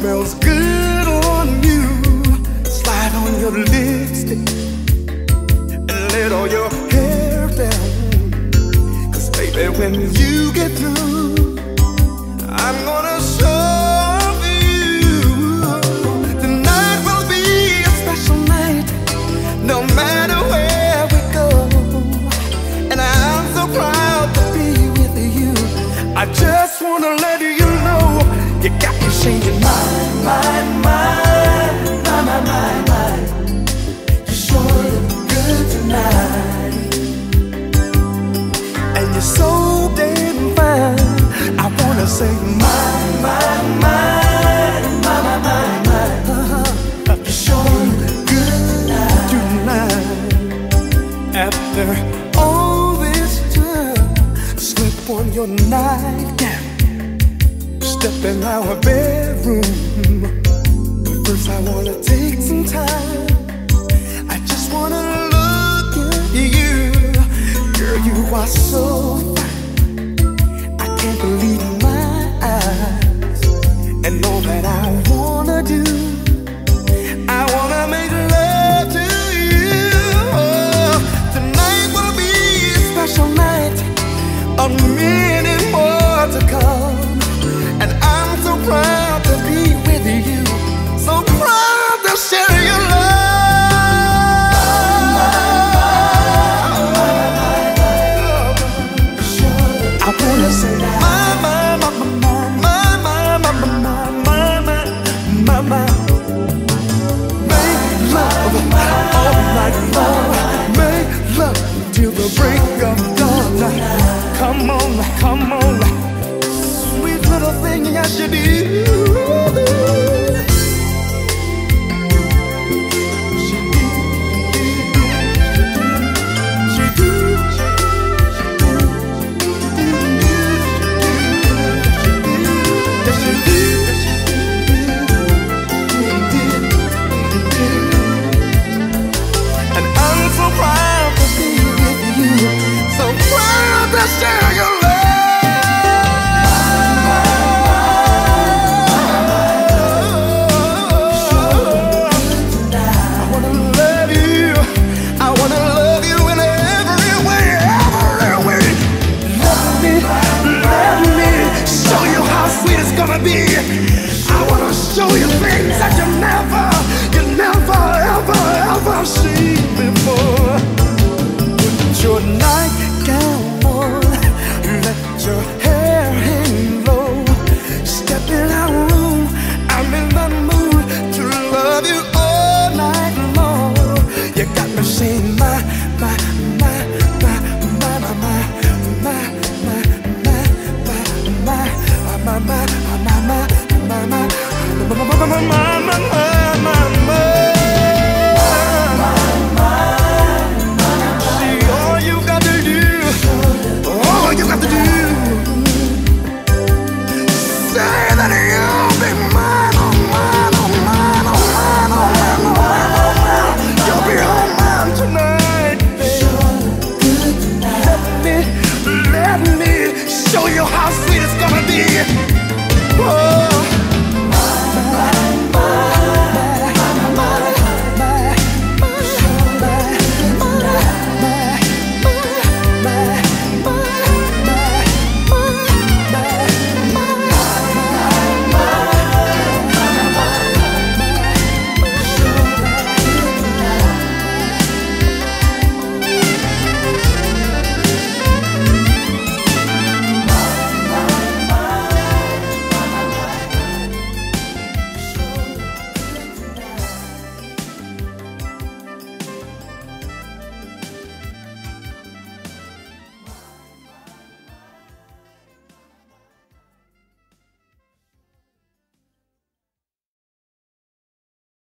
smells good on you. Slide on your lipstick and let all your hair down. 'Cause baby, when you get through, I'm gonna show you. Tonight will be a special night, no matter where we go. And I'm so proud to be with you. I just wanna let you know, you got me singing my. You sure look good tonight, and you're so damn fine. I wanna say my. You sure look good tonight. After all this time, slip on your nightgown, step in our bedroom. But first I wanna take some time. I just wanna look at you. Girl, you are so fine, I can't believe my eyes. And all that I wanna do, I wanna make love to you. Oh, tonight will be a special night, a minute more to come. And I'm so proud to be with you, so proud to share your love. I wanna say my. Make love all night long. Make love till the break of dawn. Come on, come on, sweet little thing, yes you do. Share your love. I wanna love you. I wanna love you in every way, every way. Let me show you how sweet it's gonna be. I wanna show you things that you never, ever seen before. Put your nightgown on, let your hair hang low. Step in our room, I'm in the mood to love you all night long. You got me saying my. Show you how sweet it's gonna be. Oh.